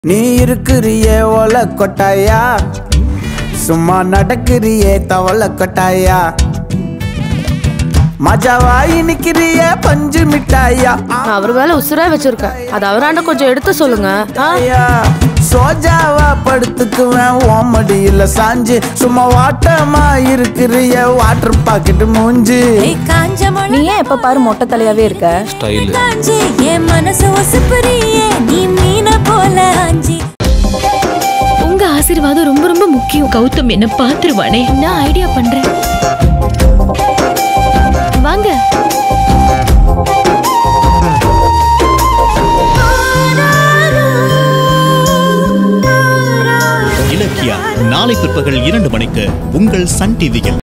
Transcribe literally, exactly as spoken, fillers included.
நீ இருக்கிறியே ஓல கொட்டாயா, சும்மா நடக்கிறியே தவள கொட்டாயா, மஜாவாயி நிக்கிறியே பஞ்சு மிட்டாயா. நான் அவர் வேலை உசுரா வச்சிருக்கேன், அது அவராண்ட கொஞ்சம் எடுத்து சொல்லுங்க. சோஜாவா படுத்துக்குவேன் ஓமடியில சாஞ்சு, சும்மா வாட்டமா இருக்கிறிய வாட்டர் பாக்கெட் மூஞ்சி. நீ ஏன் எப்ப பாரு மொட்டை தலையாவே இருக்க? உங்க ஆசீர்வாதம் ரொம்ப ரொம்ப முக்கியம். கௌதம் என்ன பாத்துருவானே, நான் ஐடியா பண்றேன். வாங்க. இலக்கியா நாளை பிற்பகல் இரண்டு மணிக்கு உங்கள் சன் டிவியில்.